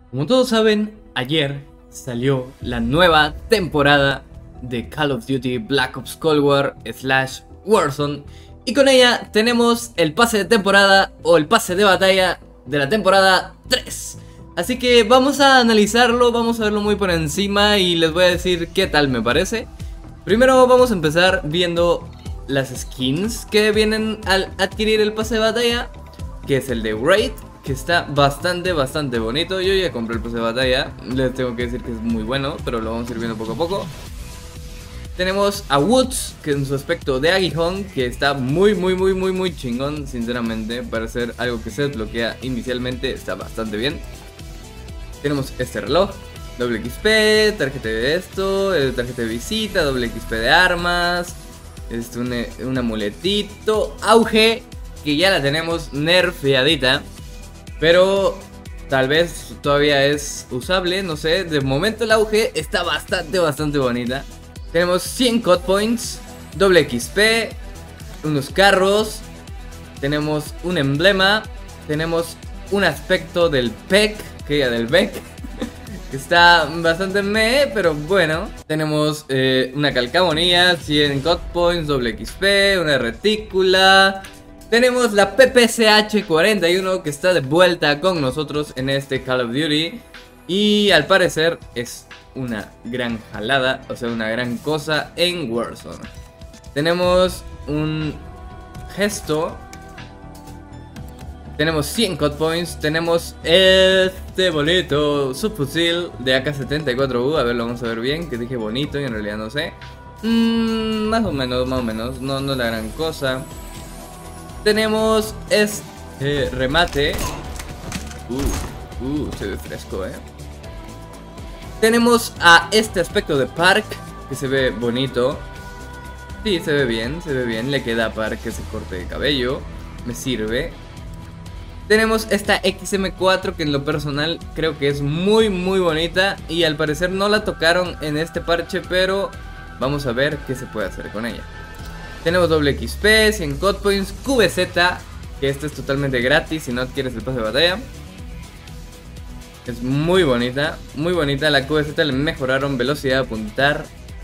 Como todos saben, ayer salió la nueva temporada de Call of Duty Black Ops Cold War / Warzone. Y con ella tenemos el pase de temporada o el pase de batalla de la temporada 3. Así que vamos a analizarlo, vamos a verlo muy por encima y les voy a decir qué tal me parece. Primero vamos a empezar viendo las skins que vienen al adquirir el pase de batalla, que es el de Raid, que está bastante bonito. Yo ya compré el pase de batalla, les tengo que decir que es muy bueno, pero lo vamos a ir viendo poco a poco. Tenemos a Woods, que en su aspecto de aguijón, que está muy chingón, sinceramente. Para ser algo que se desbloquea inicialmente, está bastante bien. Tenemos este reloj, doble XP, tarjeta de esto, tarjeta de visita, doble XP de armas, un amuletito, auge, que ya la tenemos nerfeadita, pero tal vez todavía es usable, no sé. De momento el auge está bastante bonita. Tenemos 100 cut points, doble XP, unos carros, tenemos un emblema, tenemos un aspecto del PEC, que ya del BEC, que está bastante meh, pero bueno. Tenemos una calcamonía, 100 cut points, doble XP, una retícula. Tenemos la PPCH 41 que está de vuelta con nosotros en este Call of Duty. Y al parecer es una gran jalada, o sea, una gran cosa en Warzone. Tenemos un gesto. Tenemos 100 cut points. Tenemos este bonito subfusil de AK-74U. A ver, lo vamos a ver bien, que dije bonito y en realidad no sé. Más o menos, no es la gran cosa. Tenemos este remate. Se ve fresco, Tenemos a este aspecto de Park, que se ve bonito. Sí, se ve bien, le queda a Park ese corte de cabello. Me sirve. Tenemos esta XM4, que en lo personal creo que es muy bonita. Y al parecer no la tocaron en este parche, pero vamos a ver qué se puede hacer con ella. Tenemos doble XP, 100 cut points, QBZ, que este es totalmente gratis si no adquieres el pase de batalla. Es muy bonita, la QBZ le mejoraron velocidad de apuntar.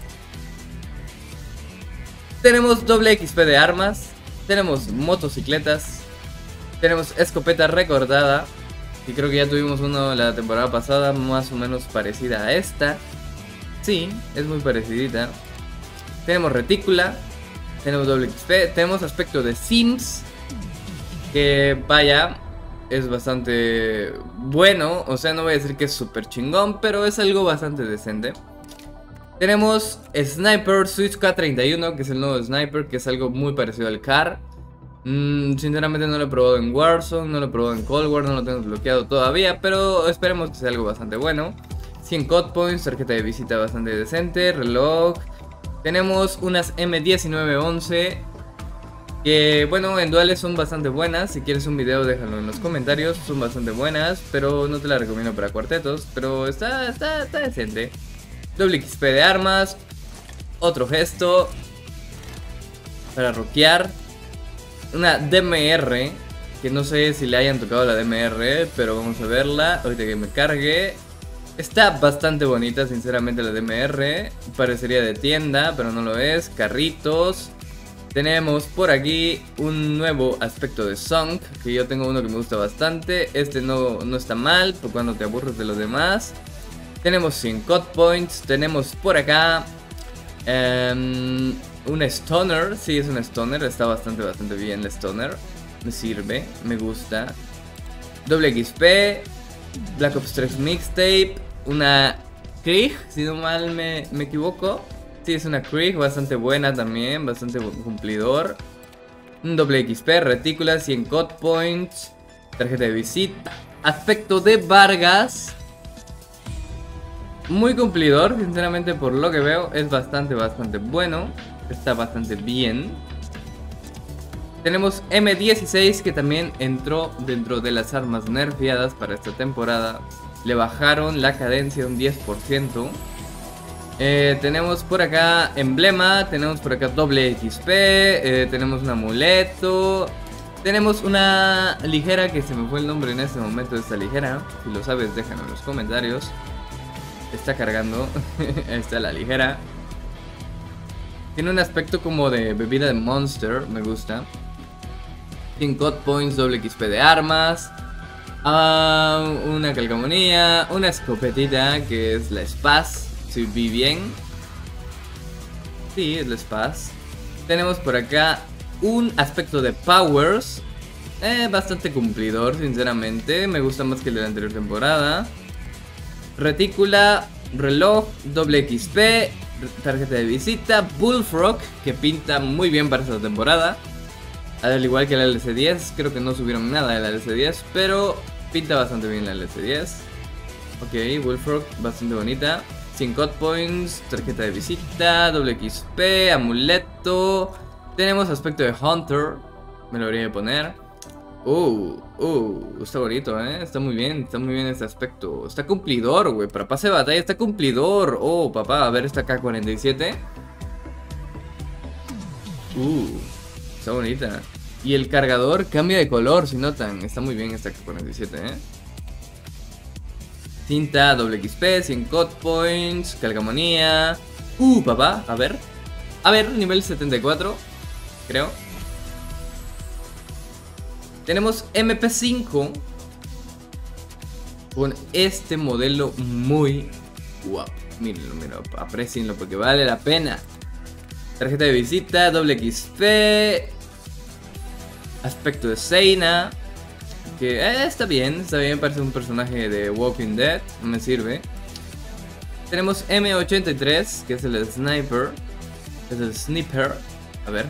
Tenemos doble XP de armas, tenemos motocicletas, tenemos escopeta recordada, y creo que ya tuvimos uno la temporada pasada, más o menos parecida a esta. Sí, es muy parecidita. Tenemos retícula, tenemos doble XP, tenemos aspecto de Sims, que vaya, es bastante bueno. O sea, no voy a decir que es súper chingón, pero es algo bastante decente. Tenemos Sniper Switch K31, que es el nuevo Sniper, que es algo muy parecido al CAR. Sinceramente no lo he probado en Warzone, no lo he probado en Cold War, no lo tengo bloqueado todavía, pero esperemos que sea algo bastante bueno. 100 cut points, tarjeta de visita bastante decente, reloj. Tenemos unas M1911, que bueno, en duales son bastante buenas. Si quieres un video déjalo en los comentarios, son bastante buenas, pero no te la recomiendo para cuartetos, pero está decente. Doble XP de armas, otro gesto para rockear. Una DMR, que no sé si le hayan tocado la DMR, pero vamos a verla ahorita que me cargue. Está bastante bonita, sinceramente, la DMR. Parecería de tienda, pero no lo es. Carritos. Tenemos por aquí un nuevo aspecto de Song, que yo tengo uno que me gusta bastante. Este no está mal, por cuando te aburres de los demás. Tenemos 100 cut points. Tenemos por acá un Stoner. Sí, es un Stoner, está bastante bien el Stoner. Me sirve, me gusta. Doble XP, Black Ops 3 Mixtape, una Krieg, si no mal me equivoco. Sí, es una Krieg bastante buena también, bastante cumplidor. Un doble XP, retícula, 100 cut points, tarjeta de visita, aspecto de Vargas. Muy cumplidor, sinceramente, por lo que veo, es bastante bueno. Está bastante bien. Tenemos M16, que también entró dentro de las armas nerfeadas para esta temporada. Le bajaron la cadencia un 10%. Tenemos por acá emblema, tenemos por acá doble XP, tenemos un amuleto, Tenemos una ligera que se me fue el nombre en este momento de esta ligera. Si lo sabes, déjalo en los comentarios. Está cargando. Está la ligera. Tiene un aspecto como de bebida de Monster. Me gusta. 5 God Points, doble XP de armas. Una calcamonía. Una escopetita que es la Spaz. Si vi bien. Sí, es la Spaz. Tenemos por acá un aspecto de Powers. Bastante cumplidor, sinceramente. Me gusta más que el de la anterior temporada. Retícula, reloj, doble XP, tarjeta de visita, Bullfrog, que pinta muy bien para esta temporada. Al igual que el LC10, creo que no subieron nada del LC10, pero pinta bastante bien la LC10. Ok, Bullfrog, bastante bonita. 5 God Points, tarjeta de visita, doble XP, amuleto. Tenemos aspecto de Hunter, me lo debería poner. Está bonito, está muy bien este aspecto. Está cumplidor, güey, para pase de batalla está cumplidor. Oh, papá, a ver esta K-47. Está bonita. Y el cargador cambia de color, si notan. Está muy bien esta K-47, Cinta, doble XP, 100 God Points, calcamonía. Papá, a ver, nivel 74, creo. Tenemos MP5 con este modelo muy guapo. Mírenlo, aprecienlo porque vale la pena. Tarjeta de visita, doble XP. Aspecto de Seina. Que está bien, parece un personaje de Walking Dead. No me sirve. Tenemos M83, que es el sniper. Es el sniper. A ver.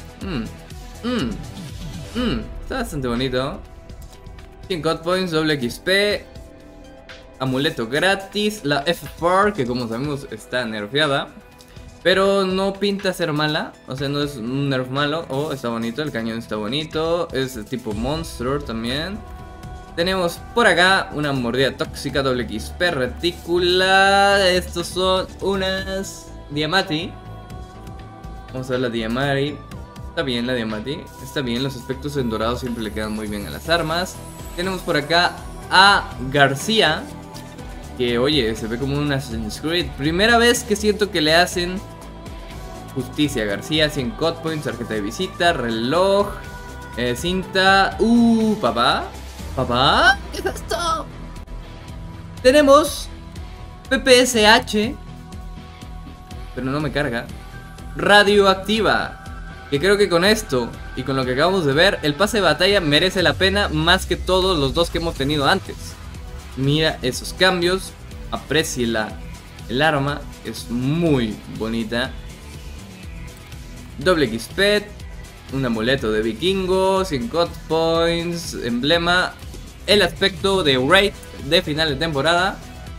Está bastante bonito. 100 God Points, doble XP. Amuleto gratis. La F4, que como sabemos está nerfeada, pero no pinta ser mala. O sea, no es un nerf malo. Está bonito, el cañón está bonito. Es tipo Monster también. Tenemos por acá una mordida tóxica, doble XP, retícula. Estos son unas Diamati. Vamos a ver la Diamati. Está bien la Diamati, está bien, los aspectos en dorado siempre le quedan muy bien a las armas. Tenemos por acá a García, que oye, se ve como un Assassin's Creed. Primera vez que siento que le hacen justicia a García. 100 God Points, tarjeta de visita, reloj, cinta. Papá, ¿qué es esto? Tenemos PPSH, pero no me carga. Radioactiva. Que creo que con esto y con lo que acabamos de ver, el pase de batalla merece la pena más que todos los dos que hemos tenido antes. Mira esos cambios, apréciela. El arma es muy bonita. Doble XP, un amuleto de vikingo, 100 God Points, emblema. El aspecto de raid de final de temporada.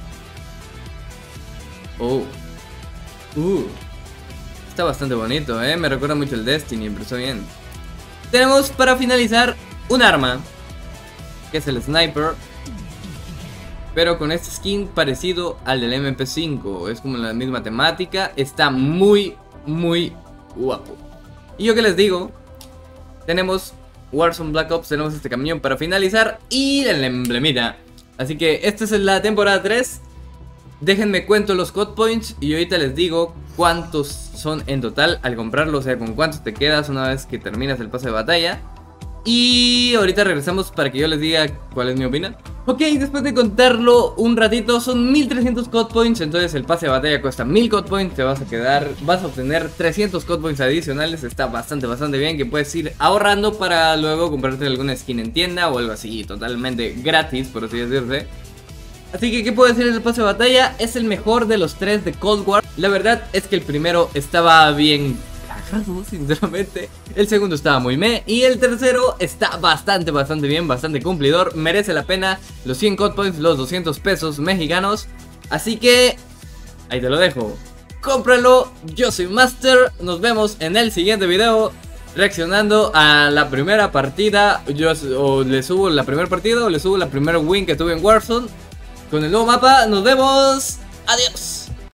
Está bastante bonito, me recuerda mucho el Destiny, pero está bien. Tenemos para finalizar un arma, que es el Sniper, pero con este skin parecido al del MP5. Es como la misma temática. Está muy guapo. Y yo que les digo, tenemos Warzone Black Ops, tenemos este camión para finalizar y el emblemita. Así que esta es la temporada 3. Déjenme cuento los God Points y ahorita les digo cuántos son en total al comprarlo. O sea, con cuántos te quedas una vez que terminas el pase de batalla. Y ahorita regresamos para que yo les diga cuál es mi opinión. Ok, después de contarlo un ratito, son 1300 God Points. Entonces el pase de batalla cuesta 1000 God Points. Te vas a obtener 300 God Points adicionales. Está bastante bien, que puedes ir ahorrando para luego comprarte alguna skin en tienda o algo así, totalmente gratis, por así decirse. Así que, ¿qué puedo decir del pase de batalla? Es el mejor de los 3 de Cold War. La verdad es que el primero estaba bien cagado, sinceramente. El segundo estaba muy meh. Y el tercero está bastante bien, bastante cumplidor. Merece la pena los 100 God Points, los 200 pesos mexicanos. Así que, ahí te lo dejo. Cómpralo, yo soy Master. Nos vemos en el siguiente video reaccionando a la primera partida. O le subo la primera partida o le subo la primera win que tuve en Warzone con el nuevo mapa. Nos vemos. Adiós.